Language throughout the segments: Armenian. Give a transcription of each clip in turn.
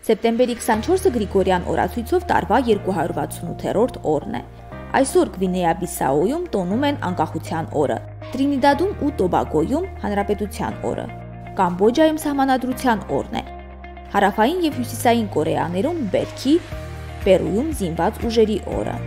Սեպտեմբերի 24-ը Գրիգորյան օրացույցով տարվա 268-րդ օրն է։ Այսօր Գվինեա-Բիսաուում տոնում են անկախության օրը, Տրինիդադում ու Տոբագոյում հանրապետության օրը, Կամբոջայում սահմանադրության օրն է, Հարավային և Հյուսիսային Կորեաներում բերքի, Պերույում զինված ուժերի օրը։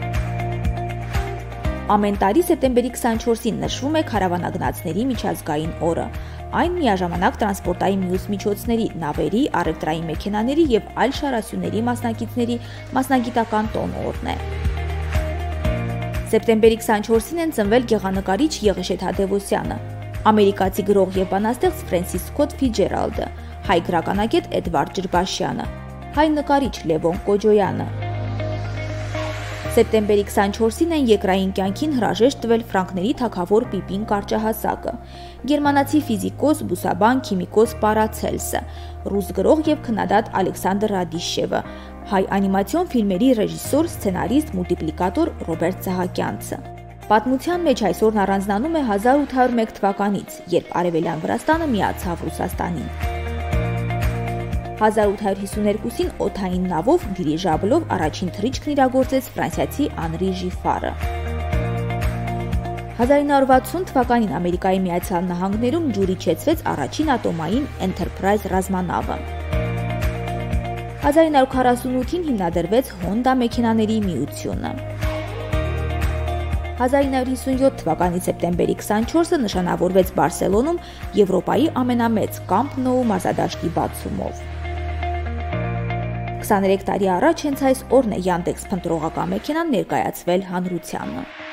Ամեն տարի սեպտեմբերի 24-ին նշվում է քարավանագնացների միջազգային օրը։ Այն միաժամանակ տրանսպորտային մյուս միջոցների, նավերի, առևտրային մեքենաների և այլ շարասյուների մասնակիցների մասնագիտական տոն օրն է։ Սեպտեմբերի 24-ին են ծնվել գեղանկարիչ Եղիշեթ Հադևոսյանը, ամերիկացի գրող և բանաստեղծ Ֆրենսիս Սքոթ Ֆիցջերալդը, հայ գրականագետ Էդվարդ Ջրբաշյանը, հայ նկարիչ Լևոն Կոջոյանը։ Սեպտեմբերի 24-ին են երկրային կյանքին հրաժեշտ տվել ֆրանկների թագավոր Պիպին Կարճահասակը, գերմանացի ֆիզիկոս, բուսաբան, քիմիկոս Պարացելսը, ռուս գրող և քննադատ Ալեքսանդր Ռադիշևը, հայ անիմացիոն ֆիլմերի ռեժիսոր, սցենարիստ, մուլտիպլիկատոր Ռոբերտ Սահակյանցը։ Պատմության մեջ այսօրն առանձնանում է 1801 թվականից, երբ Արևելյան Վրաստանը միացավ Ռուսաստանին։ 1852-ին օդային նավով դիրիժաբլով առաջին թռիչքն իրագործեց ֆրանսիացի Անրի Ժիֆարը։ 1960 թվականին Ամերիկայի Միացյալ Նահանգներում ջուրիչեցվեց առաջին ատոմային Enterprise ռազմանավը։ 1948-ին հիմնադրվեց Հոնդա մեքենաների միությունը։ 1957 թվականի սեպտեմբերի 24-ը նշանավորվեց Բարսելոնում Եվրոպայի ամենամեծ Կամփ Նոու մարզադաշտի բացումով։ 23 տարի առաջ հենց այս օրն է Yandex փնտրողական մեքենան ներկայացվել հանրությանը։